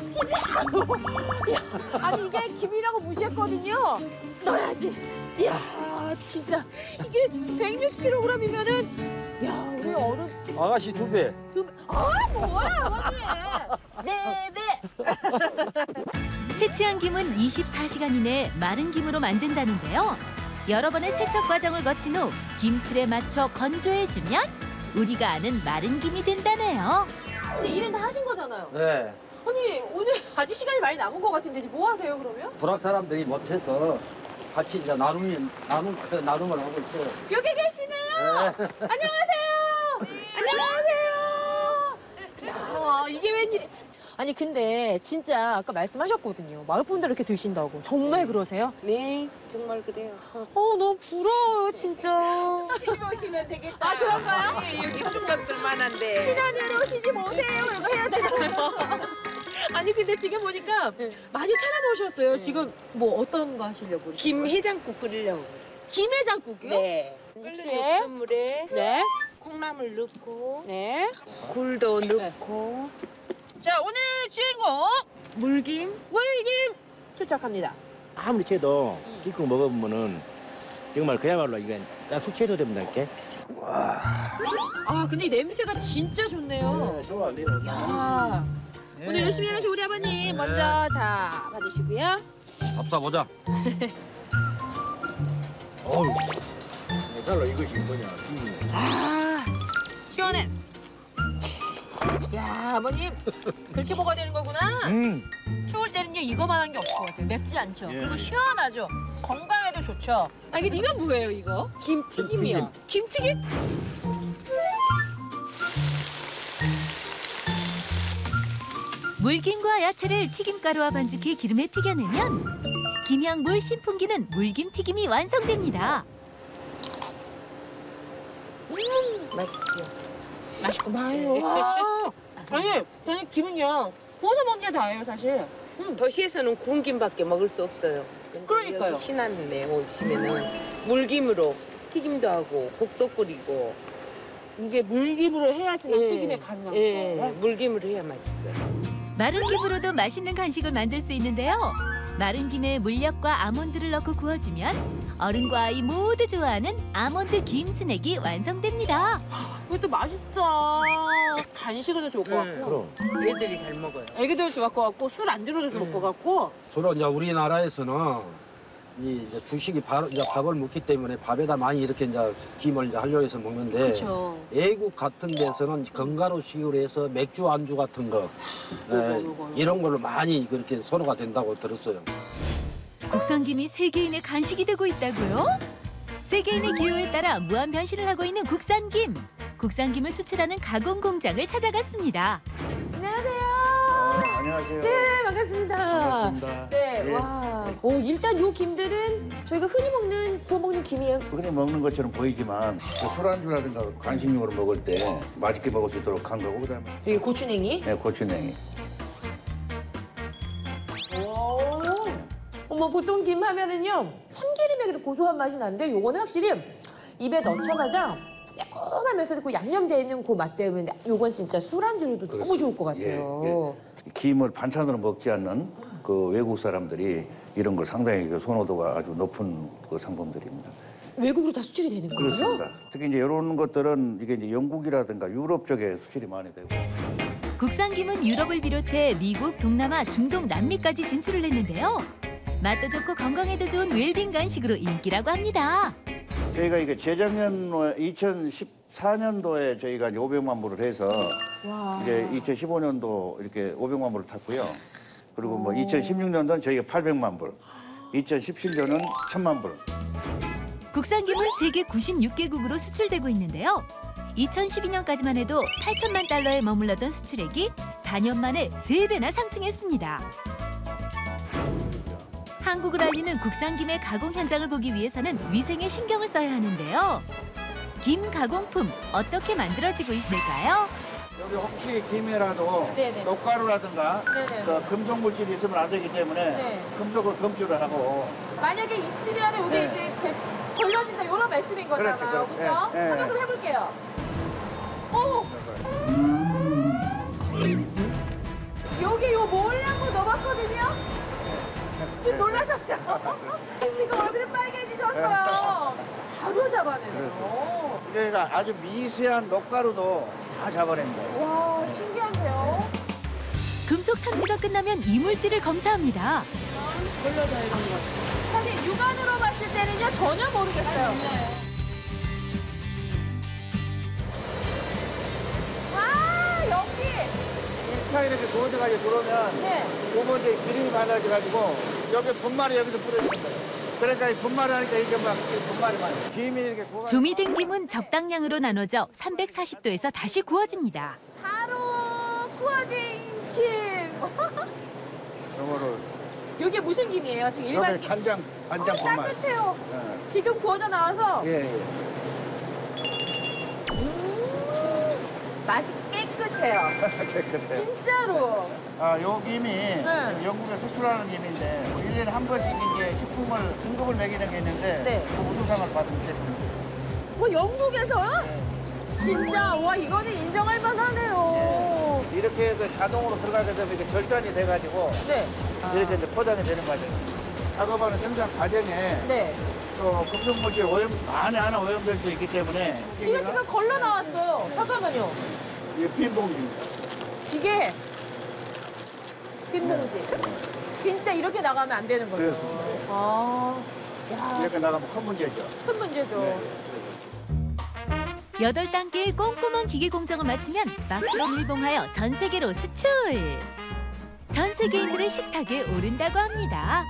야, 아니, 이게 김이라고 무시했거든요. 넣어야지. 이야, 진짜. 이게 백육십 킬로그램이면은, 야, 우리 어른. 아가씨 두 배. 두 배. 아, 뭐야, 아버님. 네 배. 채취한 김은 이십사 시간 이내에 마른 김으로 만든다는데요. 여러 번의 세척 과정을 거친 후 김틀에 맞춰 건조해주면 우리가 아는 마른 김이 된다네요. 근데 일은 다 하신 거잖아요. 네. 아니, 오늘 아직 시간이 많이 남은 것 같은데 지금 뭐 하세요, 그러면? 불악 사람들이 못해서 같이 이제 나눔이, 나눔, 그 나눔을 하고 있어요. 여기 계시네요. 네. 안녕하세요. 안녕하세요. 야, 이게 웬일이? 아니 근데 진짜 아까 말씀하셨거든요. 마을 분들 이렇게 드신다고. 정말 그러세요? 네, 정말 그래요. 어, 너무 부러워요, 진짜. 시집 오시면 되겠다. 아, 그런가요? 네, 여기 총각들 많은데. 신안으로 시집 오세요. 이거 해야 되잖아요. 아니 근데 지금 보니까 많이 차려놓으셨어요. 지금 뭐 어떤 거 하시려고? 그러세요? 김해장국 끓이려고. 김해장국이요? 네. 네. 끓는 물에 네. 콩나물 넣고 네. 굴도 넣고. 자, 오늘 주인공 물김. 물김 투척합니다. 아무리 채도 기껏 먹어보면은 정말 그야말로 이건 나술 채도 됩니다 이렇게. 아, 근데 이 냄새가 진짜 좋네요. 네, 좋아, 네. 야, 오늘 열심히 일하신 우리 아버님 먼저 자 받으시고요. 잡숴보자. 어우, 달라 이것이 뭐냐? 아, 시원해. 야, 아버님, 그렇게 먹어야 되는 거구나. 음. 추울 때는요, 이거만 한 게 없을 것 같아요. 맵지 않죠? 예, 그리고 예. 시원하죠? 건강에도 좋죠? 아, 이게 이건 뭐예요, 이거? 김튀김이요. 김튀김? 물김과 야채를 튀김가루와 반죽해 기름에 튀겨내면 김양 물 신풍기는 물김 튀김이 완성됩니다. 음, 맛있죠? 맛있구만. 와. 아니, 저는 김은요, 구워서 먹는 게 다예요, 사실. 음. 도시에서는 구운 김밖에 먹을 수 없어요. 그러니까요. 여기 신안에 오시면은 물김으로 튀김도 하고 국도 끓이고. 이게 물김으로 해야지만 예, 튀김에 가능한 예, 거예요? 물김으로 해야 맛있어요. 마른 김으로도 맛있는 간식을 만들 수 있는데요. 마른 김에 물엿과 아몬드를 넣고 구워주면 어른과 아이 모두 좋아하는 아몬드 김 스낵이 완성됩니다. 이것도 맛있죠. 간식으로도 좋을 것 음, 같고. 그럼. 애들이 잘 먹어요. 애기도 좋을 것 같고, 술 안주로도 좋을 것 같고. 주로 이제 우리나라에서는 이 이제 주식이 밥, 이제 밥을 먹기 때문에 밥에다 많이 이렇게 이제 김을 이제 활용해서 먹는데 그렇죠. 외국 같은 데서는 건가루식으로 해서 맥주 안주 같은 거 요거, 에, 요거, 요거. 이런 걸로 많이 그렇게 선호가 된다고 들었어요. 국산김이 세계인의 간식이 되고 있다고요? 세계인의 기호에 따라 무한 변신을 하고 있는 국산김. 국산김을 수출하는 가공 공장을 찾아갔습니다. 안녕하세요. 안녕하세요. 네, 반갑습니다. 반갑습니다. 네, 예. 와. 오, 일단 요 김들은 저희가 흔히 먹는, 구워 먹는 김이에요. 흔히 먹는 것처럼 보이지만 그 술안주라든가 간식용으로 먹을 때 맛있게 먹을 수 있도록 한 거고 그다음에 여기 고추냉이. 네, 고추냉이. 오. 어머, 보통 김 하면은요, 참기름의 그 고소한 맛이 나는데 요거는 확실히 입에 넣자마자 매콤하면서도 그 양념되어 있는 그 맛 때문에 요건 진짜 술안주로도 너무 좋을 것 같아요. 예, 김을 반찬으로 먹지 않는 그 외국 사람들이 이런 걸 상당히 그 선호도가 아주 높은 그 상품들입니다. 외국으로 다 수출이 되는 거예요? 그렇습니다. 특히 이제 이런 것들은 이게 이제 영국이라든가 유럽 쪽에 수출이 많이 되고. 국산김은 유럽을 비롯해 미국, 동남아, 중동, 남미까지 진출을 했는데요. 맛도 좋고 건강에도 좋은 웰빙 간식으로 인기라고 합니다. 저희가 이게 재작년 이천십사 년도에 저희가 이제 오백만 부를 해서 와. 이제 이천십오 년도 이렇게 오백만 부를 탔고요. 그리고 뭐 이천십육 년도는 저희가 팔백만 불, 이천십칠 년은 천만 불. 국산김은 세계 구십육 개국으로 수출되고 있는데요. 이천십이 년까지만 해도 팔천만 달러에 머물렀던 수출액이 사 년 만에 세 배나 상승했습니다. 한국을 알리는 국산김의 가공 현장을 보기 위해서는 위생에 신경을 써야 하는데요. 김 가공품 어떻게 만들어지고 있을까요? 여기 혹시 김이라도 네네. 녹가루라든가 네네. 그 금속 물질이 있으면 안 되기 때문에 네. 금속을 검출을 하고. 만약에 있으면 이게 네. 이제 배- 걸러진다 이런 말씀인 거잖아요. 그렇죠, 그렇죠? 그렇죠. 네, 네. 한번 좀 해볼게요. 오! 여기 요 몰랑도 넣어봤거든요. 지금 놀라셨죠? 지금 얼굴이 빨개지셨어요. 바로 잡아내네요. 저희가 아주 미세한 녹가루도 다 잡아냅니다. 와, 신기한데요? 금속 탐지가 끝나면 이물질을 검사합니다. 걸러다 이런 거. 사실 육안으로 봤을 때는요 전혀 모르겠어요. 와, 연기. 차 이렇게 구워져가지고 들어오면 네. 두 번째 기름이 많아져가지고 여기 분말이 여기서 뿌려지는 거예요. 그러니까 이 분말을 하니까 이게 막 분말이 많아요. 김이 이렇게 구워. 조미된 김은 적당량으로 나눠져 삼백사십 도에서 다시 구워집니다. 바로 구워진 김. 저거를 이게 무슨 김이에요? 지금 일반 여기 김. 간장 간장 어, 분말. 따뜻해요. 예. 지금 구워져 나와서 예, 예. 음, 맛이 깨끗해요. 깨끗해요. 진짜로. 아, 요 김이 네. 영국에 수출하는 김인데 일 년에 한 번씩 이제 식품을 등급을 매기는 게 있는데 네. 그 우수상을 받은 제품. 뭐 영국에서요? 진짜 와 이거는 인정할 만하네요. 이렇게 해서 자동으로 들어가게 되면 이제 결단이 돼가지고 네. 이렇게 이제 포장이 되는 과정. 작업하는 생산 과정에 네. 또 금속물질 오염 안에 하나 오염될 수 있기 때문에 이게 지금 걸러 나왔어요. 잠깐만요. 이게 비행봉입니다. 이게 뒷모지. 진짜 이렇게 나가면 안 되는 거죠. 아, 야. 이렇게 나가면 큰 문제죠. 큰 문제죠. 여덟 단계의 꼼꼼한 기계 공정을 마치면 막스로 밀봉하여 전 세계로 수출. 전 세계인들의 식탁에 오른다고 합니다.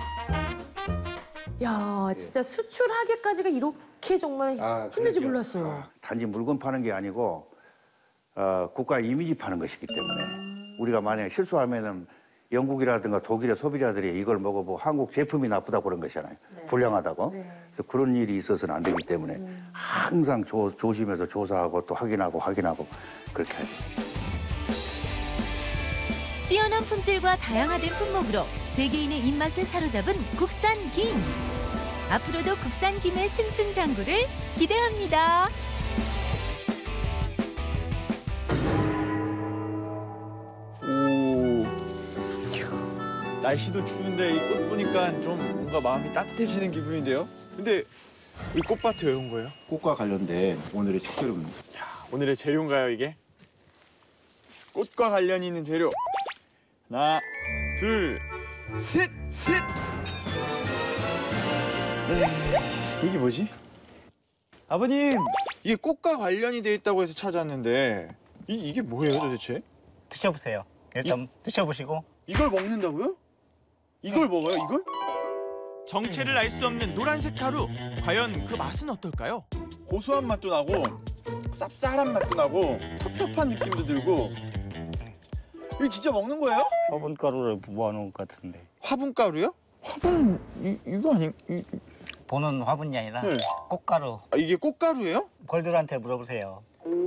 야, 진짜 수출하기까지가 이렇게 정말 아, 힘든지 그러죠. 몰랐어요. 아, 단지 물건 파는 게 아니고 어, 국가 이미지 파는 것이기 때문에 우리가 만약에 실수하면은 영국이라든가 독일의 소비자들이 이걸 먹어보고 한국 제품이 나쁘다고 그런 것이잖아요. 네. 불량하다고. 네. 그래서 그런 일이 있어서는 안 되기 때문에 음. 항상 조, 조심해서 조사하고 또 확인하고 확인하고 그렇게 해야 돼요. 뛰어난 품질과 다양화된 품목으로 세계인의 입맛을 사로잡은 국산 김. 앞으로도 국산 김의 승승장구를 기대합니다. 오, 날씨도 추운데 이 꽃 보니까 좀 뭔가 마음이 따뜻해지는 기분인데요. 근데 이 꽃밭에 왜 온 거예요? 꽃과 관련된 오늘의 식재료입니다. 오늘의 재료인가요, 이게? 꽃과 관련 있는 재료. 하나, 둘, 셋, 셋! 네, 이게 뭐지? 아버님, 이게 꽃과 관련이 돼 있다고 해서 찾았는데 이, 이게 뭐예요, 도대체? 드셔보세요. 일단 이- 드셔보시고. 이걸 먹는다고요? 이걸 먹어요, 이걸? 정체를 알 수 없는 노란색 가루. 과연 그 맛은 어떨까요? 고소한 맛도 나고 쌉쌀한 맛도 나고 텁텁한 느낌도 들고. 이거 진짜 먹는 거예요? 화분가루를 모아놓은 것 같은데. 화분가루요? 화분 이, 이거 아니 이, 보는 화분이 아니라 네. 꽃가루. 아, 이게 꽃가루예요? 벌들한테 물어보세요.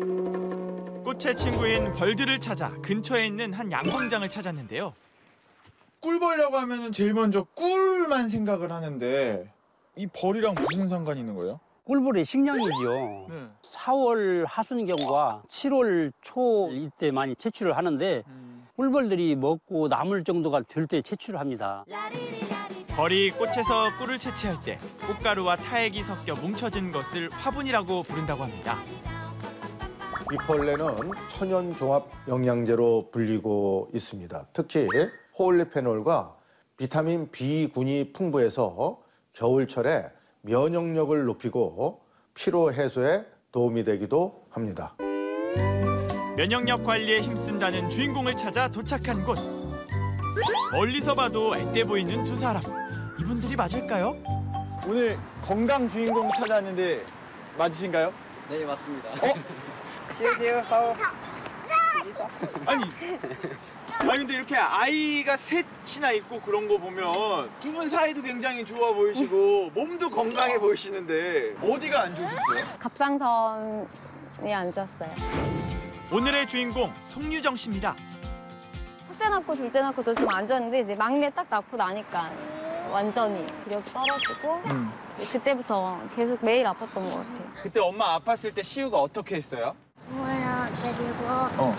꽃의 친구인 벌들을 찾아 근처에 있는 한 양공장을 찾았는데요. 꿀 벌려고 하면은 제일 먼저 꿀만 생각을 하는데 이 벌이랑 무슨 상관이 있는 거예요? 꿀벌이 식량이죠. 네. 사월 하순경과 칠월 초 이때 많이 채취를 하는데 음. 꿀벌들이 먹고 남을 정도가 될 때 채취를 합니다. 벌이 꽃에서 꿀을 채취할 때 꽃가루와 타액이 섞여 뭉쳐진 것을 화분이라고 부른다고 합니다. 이 벌레는 천연 종합 영양제로 불리고 있습니다. 특히 포올리페놀과 비타민 B군이 풍부해서 겨울철에 면역력을 높이고 피로 해소에 도움이 되기도 합니다. 면역력 관리에 힘쓴다는 주인공을 찾아 도착한 곳. 멀리서 봐도 앳돼 보이는 두 사람. 이분들이 맞을까요? 오늘 건강 주인공 찾아왔는데 맞으신가요? 네, 맞습니다. 어? 지우지우 하오. 아니, 아니 근데 이렇게 아이가 셋이나 있고 그런 거 보면 두 분 사이도 굉장히 좋아 보이시고 몸도 건강해 보이시는데 어디가 안 좋으셨어요? 갑상선이 안 좋았어요. 오늘의 주인공 송유정 씨입니다. 첫째 낳고 둘째 낳고도 좀 안 좋았는데 이제 막내 딱 낳고 나니까 완전히 기력이 떨어지고 음. 그때부터 계속 매일 아팠던 것 같아요. 그때 엄마 아팠을 때 시우가 어떻게 했어요? 좋아요. 그리고 어.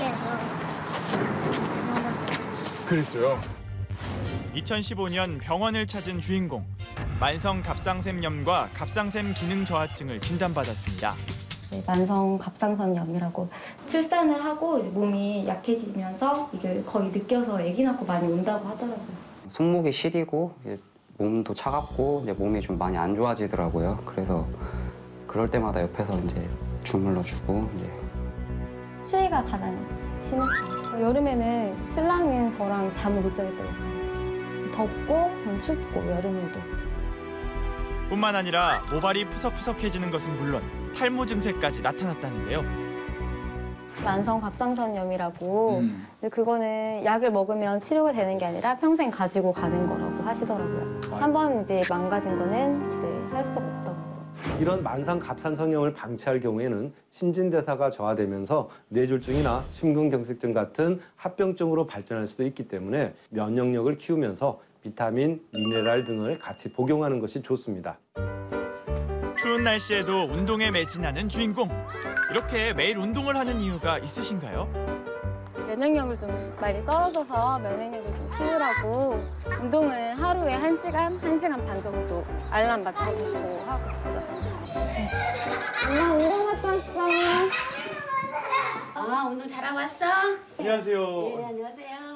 어깨로 그랬어요. 이천십오 년 병원을 찾은 주인공. 만성 갑상샘염과 갑상샘 기능 저하증을 진단받았습니다. 만성 갑상선염이라고 출산을 하고 이제 몸이 약해지면서 이게 거의 느껴서 아기 낳고 많이 온다고 하더라고요. 손목이 시리고 이제 몸도 차갑고 이제 몸이 좀 많이 안 좋아지더라고요. 그래서 그럴 때마다 옆에서 이제 주물러주고 이제 추위가 가장 심했어요. 여름에는 신랑은 저랑 잠을 못 자겠다고 했어요. 덥고 춥고 여름에도. 뿐만 아니라 모발이 푸석푸석해지는 것은 물론 탈모 증세까지 나타났다는데요. 만성 갑상선염이라고 음. 근데 그거는 약을 먹으면 치료가 되는 게 아니라 평생 가지고 가는 거라고 하시더라고요. 한 번 이제 망가진 거는 이제 할 수가 없다고 하더라고요. 이런 만성 갑상선염을 방치할 경우에는 신진대사가 저하되면서 뇌졸중이나 심근경색증 같은 합병증으로 발전할 수도 있기 때문에 면역력을 키우면서 비타민, 미네랄 등을 같이 복용하는 것이 좋습니다. 추운 날씨에도 운동에 매진하는 주인공. 이렇게 매일 운동을 하는 이유가 있으신가요? 면역력을 좀 많이 떨어져서 면역력을 좀 키우라고 운동은 하루에 한 시간, 한 시간 반 정도 알람 맞춰놓고 하고 있어요. 엄마 운동 갔다 왔어. 아, 운동 잘하고 왔어? 안녕하세요. 네, 안녕하세요.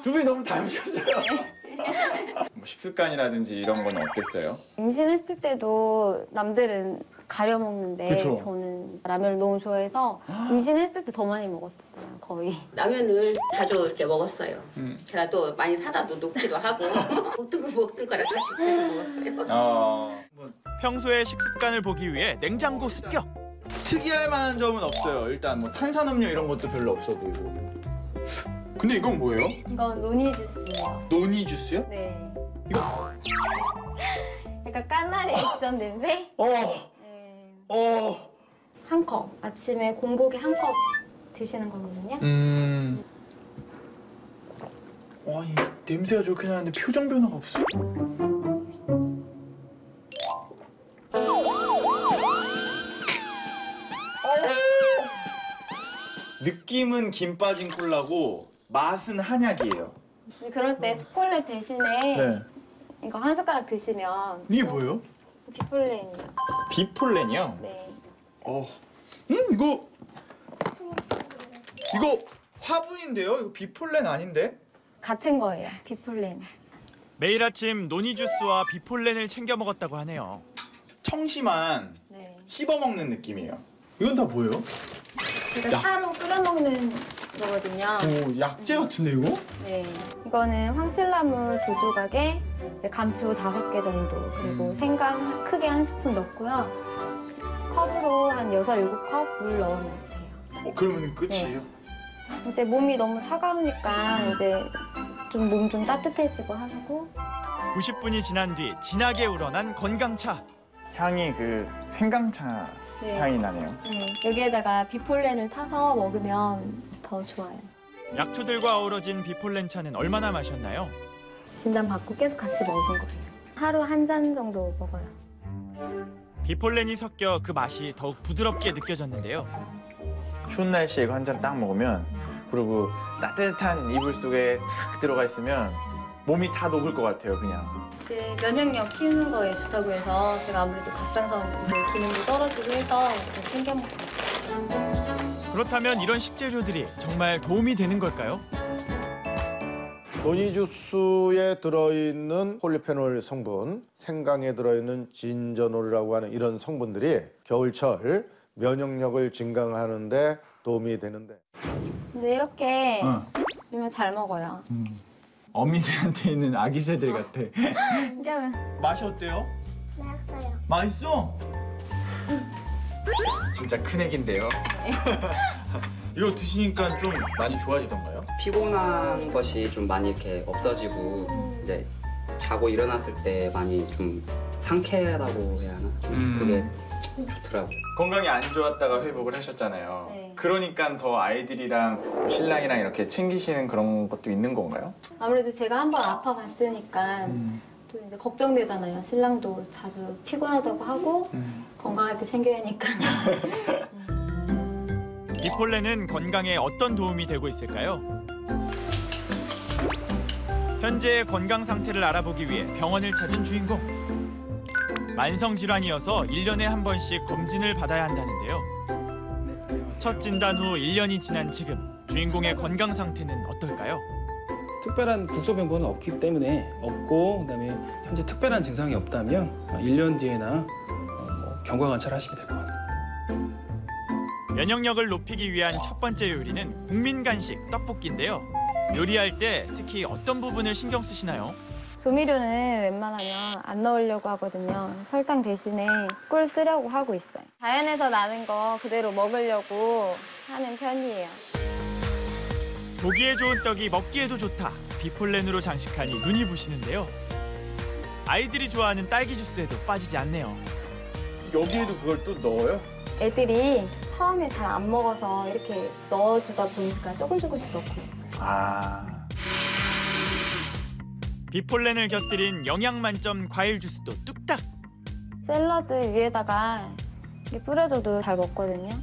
두 분이 너무 닮으셨어요. 뭐 식습관이라든지 이런 건 어땠어요? 임신했을 때도 남들은 가려 먹는데 그쵸. 저는 라면을 너무 좋아해서 임신했을 때 더 많이 먹었어요, 거의. 라면을 자주 이렇게 먹었어요. 음. 제가 또 많이 사다도 놓기도 하고 먹던 거 먹던 거랑 같이 해서 먹었어요. 어. 평소의 식습관을 보기 위해 냉장고 습격. 특이할 만한 점은 없어요. 일단 뭐 탄산음료 이런 것도 별로 없어 보이고. 근데 이건 뭐예요? 이건 노니 주스예요. 노니 주스요? 네. 이거? 약간 까나리 액션 냄새? 어. 네. 어. 한 컵. 아침에 공복에 한 컵 드시는 거거든요. 음. 와, 이 냄새가 좋긴 하는데 표정 변화가 없어. 느낌은 김 빠진 콜라고 맛은 한약이에요. 근데 그럴 때 초콜릿 대신에 네. 이거 한 숟가락 드시면 이게 뭐예요? 비폴렌이요. 비폴렌이요? 네. 어. 음, 이거 이거 화분인데요? 이거 비폴렌 아닌데? 같은 거예요, 비폴렌. 매일 아침 노니 주스와 비폴렌을 챙겨 먹었다고 하네요. 청심한 네. 씹어 먹는 느낌이에요. 이건 다 뭐예요? 이거 차로 끓여 먹는 거거든요. 오, 약재 같은데 이거? 네. 이거는 황칠나무 두 조각에 이제 감초 다섯 개 정도, 그리고 음. 생강 크게 한 스푼 넣고요. 컵으로 한 여섯, 일곱 컵 물 넣으면 돼요. 어, 그러면 끝이에요? 이제 몸이 너무 차가우니까 이제 좀 몸 좀 따뜻해지고 하고. 구십 분이 지난 뒤 진하게 우러난 건강차. 향이 그 생강차 네. 향이 나네요. 네. 여기에다가 비폴렌을 타서 먹으면 더 좋아요. 약초들과 어우러진 비폴렌차는 얼마나 마셨나요? 진단 받고 계속 같이 먹은 거예요. 하루 한 잔 정도 먹어요. 비폴렌이 섞여 그 맛이 더욱 부드럽게 느껴졌는데요. 추운 날씨에 이거 한 잔 딱 먹으면, 그리고 따뜻한 이불 속에 탁 들어가 있으면 몸이 다 녹을 것 같아요, 그냥. 이제 면역력 키우는 거에 좋다고 해서 제가 아무래도 갑상선 이제 기능도 떨어지고 해서 이렇게 챙겨 먹어요. 그렇다면 이런 식재료들이 정말 도움이 되는 걸까요? 노니 주스에 들어있는 폴리페놀 성분, 생강에 들어있는 진저놀이라고 하는 이런 성분들이 겨울철 면역력을 증강하는 데 도움이 되는데. 근데 이렇게 어. 주면 잘 먹어요. 음. 어미새한테 있는 아기 새들 같아. 그러면 맛이 어때요? 맛있어요. 맛있어? 진짜 큰 애긴데요. 이거 드시니까 좀 많이 좋아지던가요? 피곤한 것이 좀 많이 이렇게 없어지고 이제 자고 일어났을 때 많이 좀 상쾌하다고 해야 하나? 좀 음. 그게 좋더라고. 건강이 안 좋았다가 회복을 하셨잖아요. 네. 그러니까 더 아이들이랑 신랑이랑 이렇게 챙기시는 그런 것도 있는 건가요? 아무래도 제가 한번 아파봤으니까 음. 또 이제 걱정되잖아요. 신랑도 자주 피곤하다고 하고 음. 건강하게 생겨야 하니까. 비폴렌은 건강에 어떤 도움이 되고 있을까요? 현재의 건강 상태를 알아보기 위해 병원을 찾은 주인공. 만성 질환이어서 일 년에 한 번씩 검진을 받아야 한다는데요. 첫 진단 후 일 년이 지난 지금 주인공의 건강 상태는 어떨까요? 특별한 국소변고는 없기 때문에 없고, 그다음에 현재 특별한 증상이 없다면 일 년 뒤에나 뭐 경과 관찰 하시면 될 것 같습니다. 면역력을 높이기 위한 첫 번째 요리는 국민 간식 떡볶이인데요. 요리할 때 특히 어떤 부분을 신경 쓰시나요? 조미료는 웬만하면 안 넣으려고 하거든요. 설탕 대신에 꿀 쓰려고 하고 있어요. 자연에서 나는 거 그대로 먹으려고 하는 편이에요. 보기에 좋은 떡이 먹기에도 좋다. 비폴렌으로 장식하니 눈이 부시는데요. 아이들이 좋아하는 딸기 주스에도 빠지지 않네요. 여기에도 그걸 또 넣어요? 애들이 처음에 잘 안 먹어서 이렇게 넣어주다 보니까 조금 조금씩 넣고. 아. 비폴렌을 곁들인 영양 만점 과일 주스도 뚝딱. 샐러드 위에다가 이렇게 뿌려줘도 잘 먹거든요.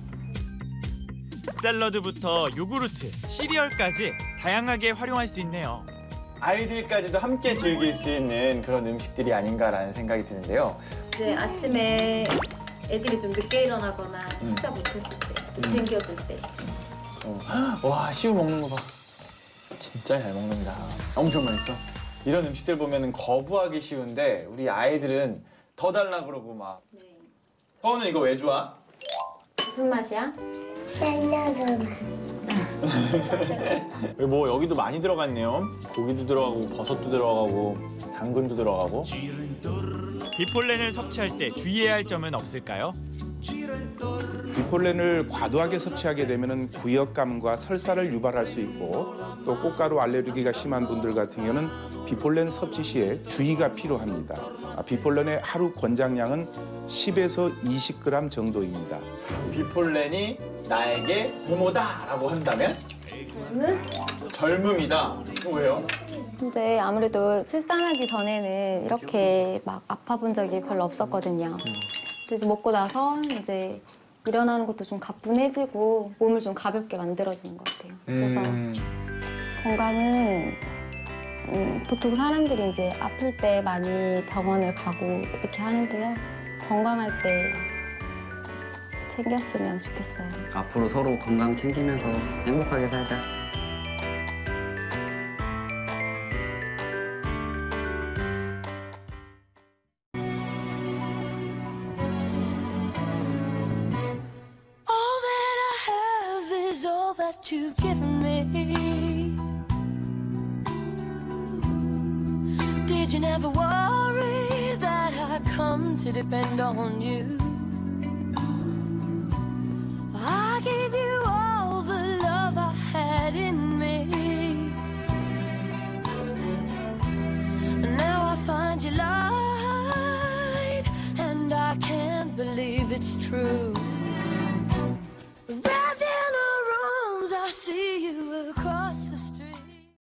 샐러드부터 요구르트, 시리얼까지 다양하게 활용할 수 있네요. 아이들까지도 함께 즐길 수 있는 그런 음식들이 아닌가라는 생각이 드는데요. 이제 아침에 애들이 좀 늦게 일어나거나 음. 식사 못했을 때, 좀 음. 챙겨줄 때. 어. 와, 시우 먹는 거 봐. 진짜 잘 먹는다. 엄청 맛있어. 이런 음식들 보면 거부하기 쉬운데 우리 아이들은 더 달라 그러고 막. 서원은 이거 왜 좋아? 무슨 맛이야? 뭐 여기도 많이 들어갔네요. 고기도 들어가고 버섯도 들어가고 당근도 들어가고. 비폴렌을 섭취할 때 주의해야 할 점은 없을까요? 비폴렌을 과도하게 섭취하게 되면 구역감과 설사를 유발할 수 있고 또 꽃가루 알레르기가 심한 분들 같은 경우는 비폴렌 섭취 시에 주의가 필요합니다. 비폴렌의 하루 권장량은 십에서 이십 그램 정도입니다. 비폴렌이 나에게 부모다라고 한다면? 저는? 젊음이다. 왜요? 이제 아무래도 출산하기 전에는 이렇게 막 아파본 적이 별로 없었거든요. 이제 먹고 나서 이제 일어나는 것도 좀 가뿐해지고 몸을 좀 가볍게 만들어주는 것 같아요. 그래서 음. 건강은 음, 보통 사람들이 이제 아플 때 많이 병원을 가고 이렇게 하는데요. 건강할 때 챙겼으면 좋겠어요. 앞으로 서로 건강 챙기면서 행복하게 살자. You've given me. Did you never worry that I'd come to depend on you?